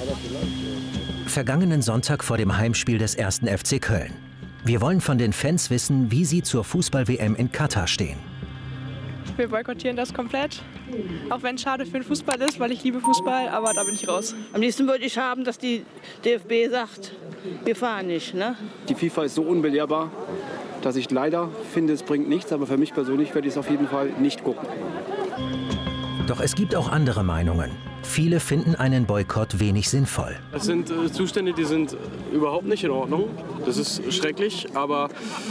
Vergangenen Sonntag vor dem Heimspiel des 1. FC Köln. Wir wollen von den Fans wissen, wie sie zur Fußball-WM in Katar stehen. Wir boykottieren das komplett. Auch wenn es schade für den Fußball ist, weil ich liebe Fußball, aber da bin ich raus. Am liebsten würde ich haben, dass die DFB sagt, wir fahren nicht. Ne? Die FIFA ist so unbelehrbar, dass ich leider finde, es bringt nichts. Aber für mich persönlich werde ich es auf jeden Fall nicht gucken. Doch es gibt auch andere Meinungen. Viele finden einen Boykott wenig sinnvoll. Es sind Zustände, die sind überhaupt nicht in Ordnung. Das ist schrecklich, aber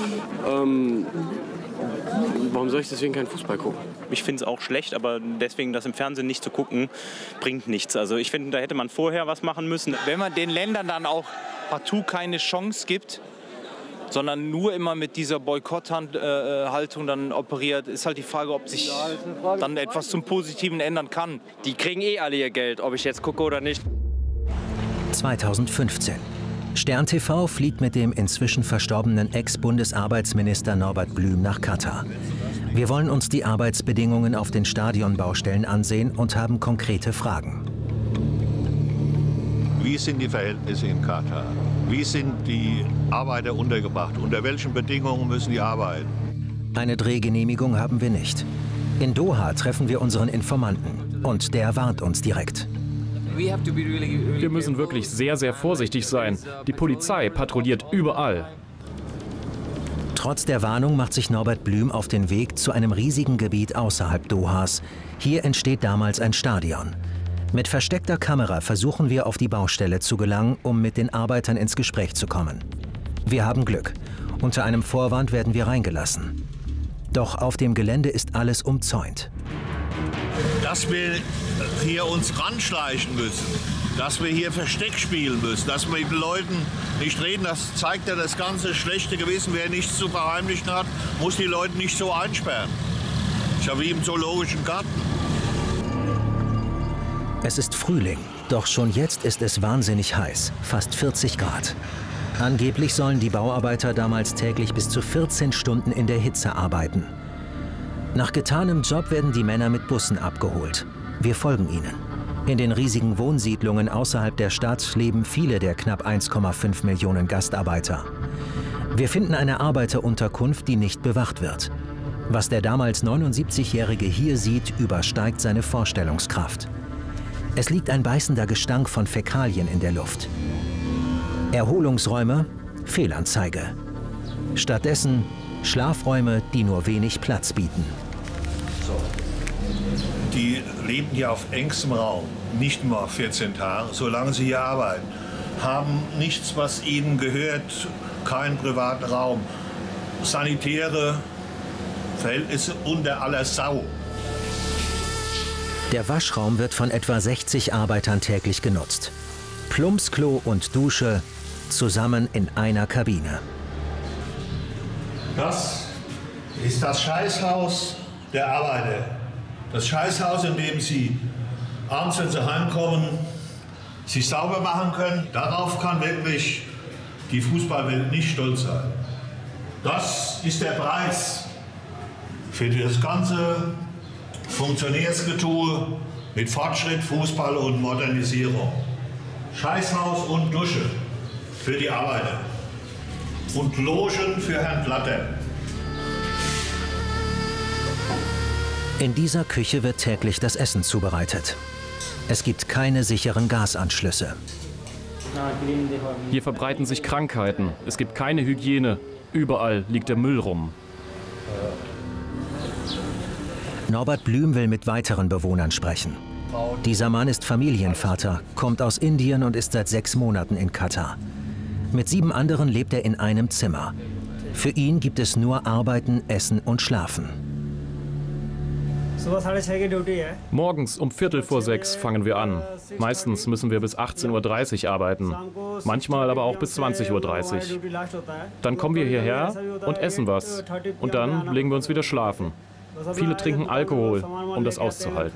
warum soll ich deswegen keinen Fußball gucken? Ich finde es auch schlecht, aber deswegen das im Fernsehen nicht zu gucken, bringt nichts. Also ich finde, da hätte man vorher was machen müssen. Wenn man den Ländern dann auch partout keine Chance gibt, sondern nur immer mit dieser Boykotthaltung dann operiert, ist halt die Frage, ob sich dann etwas zum Positiven ändern kann. Die kriegen eh alle ihr Geld, ob ich jetzt gucke oder nicht. 2015. Stern TV fliegt mit dem inzwischen verstorbenen Ex-Bundesarbeitsminister Norbert Blüm nach Katar. Wir wollen uns die Arbeitsbedingungen auf den Stadionbaustellen ansehen und haben konkrete Fragen. Wie sind die Verhältnisse in Katar? Wie sind die Arbeiter untergebracht? Unter welchen Bedingungen müssen die arbeiten? Eine Drehgenehmigung haben wir nicht. In Doha treffen wir unseren Informanten und der warnt uns direkt. Wir müssen wirklich sehr, sehr vorsichtig sein. Die Polizei patrouilliert überall. Trotz der Warnung macht sich Norbert Blüm auf den Weg zu einem riesigen Gebiet außerhalb Dohas. Hier entsteht damals ein Stadion. Mit versteckter Kamera versuchen wir, auf die Baustelle zu gelangen, um mit den Arbeitern ins Gespräch zu kommen. Wir haben Glück. Unter einem Vorwand werden wir reingelassen. Doch auf dem Gelände ist alles umzäunt. Dass wir hier uns ranschleichen müssen, dass wir hier Versteck spielen müssen, dass wir mit den Leuten nicht reden, das zeigt ja das ganze schlechte Gewissen. Wer nichts zu verheimlichen hat, muss die Leute nicht so einsperren. Ist ja wie im zoologischen Garten. Es ist Frühling, doch schon jetzt ist es wahnsinnig heiß, fast 40 Grad. Angeblich sollen die Bauarbeiter damals täglich bis zu 14 Stunden in der Hitze arbeiten. Nach getanem Job werden die Männer mit Bussen abgeholt. Wir folgen ihnen. In den riesigen Wohnsiedlungen außerhalb der Stadt leben viele der knapp 1,5 Millionen Gastarbeiter. Wir finden eine Arbeiterunterkunft, die nicht bewacht wird. Was der damals 79-Jährige hier sieht, übersteigt seine Vorstellungskraft. Es liegt ein beißender Gestank von Fäkalien in der Luft. Erholungsräume, Fehlanzeige. Stattdessen Schlafräume, die nur wenig Platz bieten. Die leben hier auf engstem Raum, nicht nur 14 Tage, solange sie hier arbeiten. Haben nichts, was ihnen gehört, keinen privaten Raum. Sanitäre Verhältnisse unter aller Sau. Der Waschraum wird von etwa 60 Arbeitern täglich genutzt. Plumpsklo und Dusche zusammen in einer Kabine. Das ist das Scheißhaus der Arbeiter. Das Scheißhaus, in dem sie abends, wenn sie heimkommen, sich sauber machen können. Darauf kann wirklich die Fußballwelt nicht stolz sein. Das ist der Preis für das ganze Funktionärsgetue mit Fortschritt, Fußball und Modernisierung. Scheißhaus und Dusche für die Arbeiter. Und Logen für Herrn Platter. In dieser Küche wird täglich das Essen zubereitet. Es gibt keine sicheren Gasanschlüsse. Hier verbreiten sich Krankheiten. Es gibt keine Hygiene. Überall liegt der Müll rum. Norbert Blüm will mit weiteren Bewohnern sprechen. Dieser Mann ist Familienvater, kommt aus Indien und ist seit 6 Monaten in Katar. Mit 7 anderen lebt er in einem Zimmer. Für ihn gibt es nur Arbeiten, Essen und Schlafen. Morgens um 5:45 fangen wir an. Meistens müssen wir bis 18:30 Uhr arbeiten. Manchmal aber auch bis 20:30 Uhr. Dann kommen wir hierher und essen was. Und dann legen wir uns wieder schlafen. Viele trinken Alkohol, um das auszuhalten.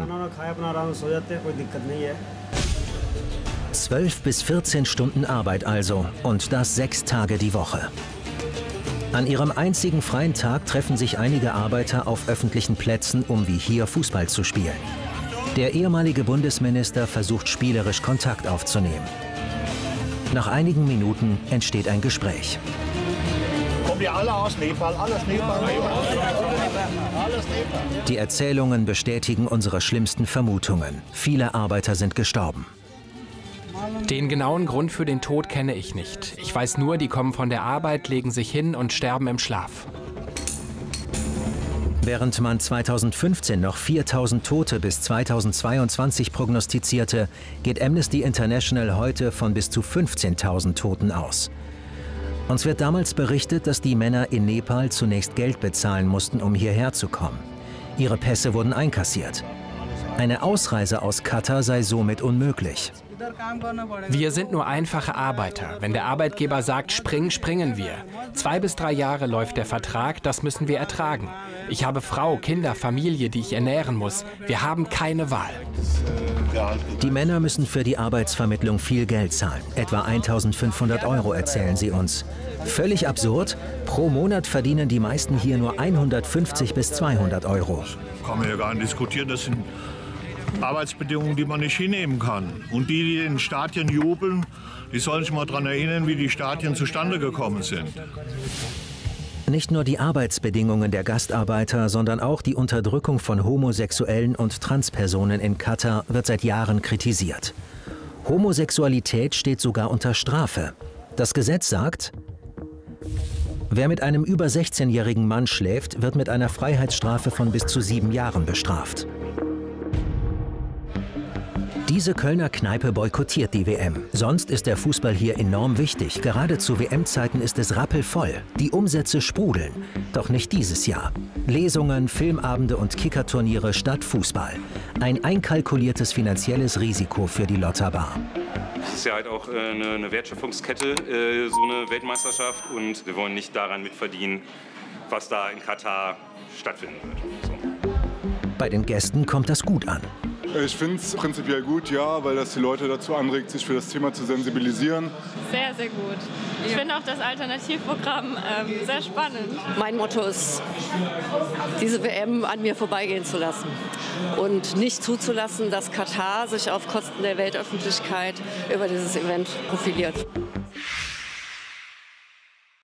12 bis 14 Stunden Arbeit also und das 6 Tage die Woche. An ihrem einzigen freien Tag treffen sich einige Arbeiter auf öffentlichen Plätzen, um wie hier Fußball zu spielen. Der ehemalige Bundesminister versucht spielerisch Kontakt aufzunehmen. Nach einigen Minuten entsteht ein Gespräch. Kommen die alle aus Nepal? Alles Nepal? Alles Nepal. Die Erzählungen bestätigen unsere schlimmsten Vermutungen. Viele Arbeiter sind gestorben. Den genauen Grund für den Tod kenne ich nicht. Ich weiß nur, die kommen von der Arbeit, legen sich hin und sterben im Schlaf. Während man 2015 noch 4.000 Tote bis 2022 prognostizierte, geht Amnesty International heute von bis zu 15.000 Toten aus. Uns wird damals berichtet, dass die Männer in Nepal zunächst Geld bezahlen mussten, um hierher zu kommen. Ihre Pässe wurden einkassiert. Eine Ausreise aus Katar sei somit unmöglich. Wir sind nur einfache Arbeiter. Wenn der Arbeitgeber sagt, springen, springen wir. 2 bis 3 Jahre läuft der Vertrag, das müssen wir ertragen. Ich habe Frau, Kinder, Familie, die ich ernähren muss. Wir haben keine Wahl. Die Männer müssen für die Arbeitsvermittlung viel Geld zahlen. Etwa 1.500 € erzählen sie uns. Völlig absurd. Pro Monat verdienen die meisten hier nur 150 bis 200 €. Kann man ja gar nicht diskutieren. Das sind Arbeitsbedingungen, die man nicht hinnehmen kann. Und die in den Stadien jubeln, die sollen sich mal daran erinnern, wie die Stadien zustande gekommen sind. Nicht nur die Arbeitsbedingungen der Gastarbeiter, sondern auch die Unterdrückung von Homosexuellen und Transpersonen in Katar wird seit Jahren kritisiert. Homosexualität steht sogar unter Strafe. Das Gesetz sagt, wer mit einem über 16-jährigen Mann schläft, wird mit einer Freiheitsstrafe von bis zu 7 Jahren bestraft. Diese Kölner Kneipe boykottiert die WM. Sonst ist der Fußball hier enorm wichtig. Gerade zu WM-Zeiten ist es rappelvoll. Die Umsätze sprudeln. Doch nicht dieses Jahr. Lesungen, Filmabende und Kickerturniere statt Fußball. Ein einkalkuliertes finanzielles Risiko für die Lotterbar. Es ist ja halt auch eine Wertschöpfungskette, so eine Weltmeisterschaft. Und wir wollen nicht daran mitverdienen, was da in Katar stattfinden wird. So. Bei den Gästen kommt das gut an. Ich finde es prinzipiell gut, ja, weil das die Leute dazu anregt, sich für das Thema zu sensibilisieren. Sehr, sehr gut. Ich finde auch das Alternativprogramm sehr spannend. Mein Motto ist, diese WM an mir vorbeigehen zu lassen und nicht zuzulassen, dass Katar sich auf Kosten der Weltöffentlichkeit über dieses Event profiliert.